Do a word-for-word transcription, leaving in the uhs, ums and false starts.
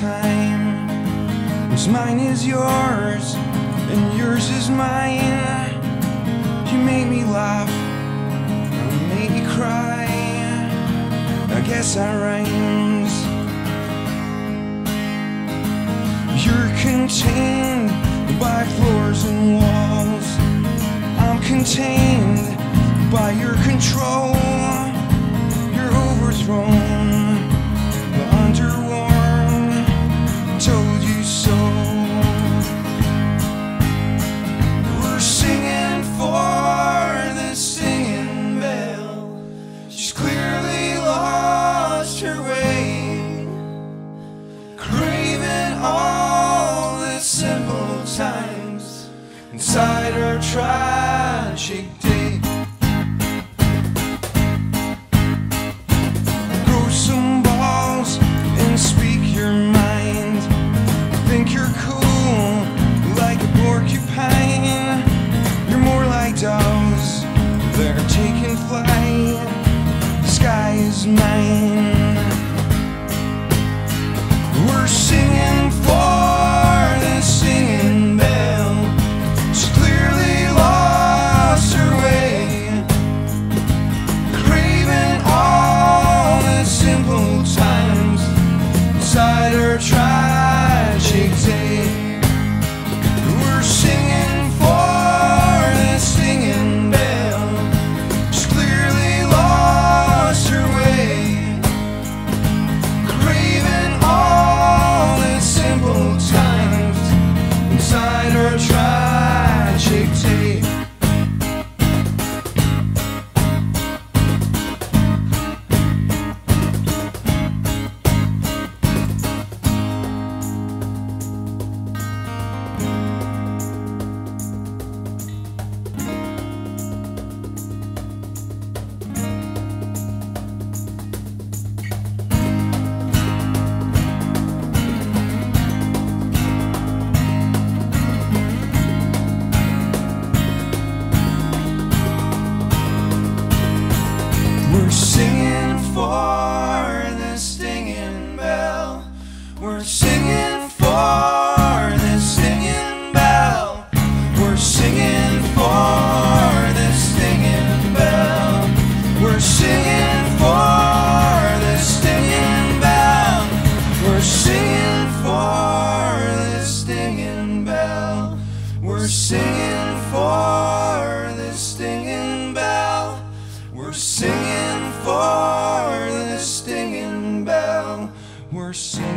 time. What's mine is yours, and yours is mine. You make me laugh, you make me cry. I guess that rhymes. You're contained by floors and walls. I'm contained by your control. You're overthrown, but underworn. Told you so. We're singing for the Stingin Belle. She's clearly lost her way, craving all the simple times inside her tragic day. Grow some balls and speak your mind. Think you're cool like a porcupine. You're more like doves, they're taking flight. The sky is mine. We're singing for the Stingin Belle. She clearly lost her way, craving all the simple times inside her tragic day. We're singing for the Stingin Belle. She clearly lost her way, craving all the simple times inside her tragic day. We're singing for the Stingin Belle. We're singing for the Stingin Belle. We're singing for the Stingin Belle. We're singing for the Stingin Belle. We're singing for the Stingin Belle. We're singing for the Stingin Belle. We're singing for the Stingin Belle. We're singing.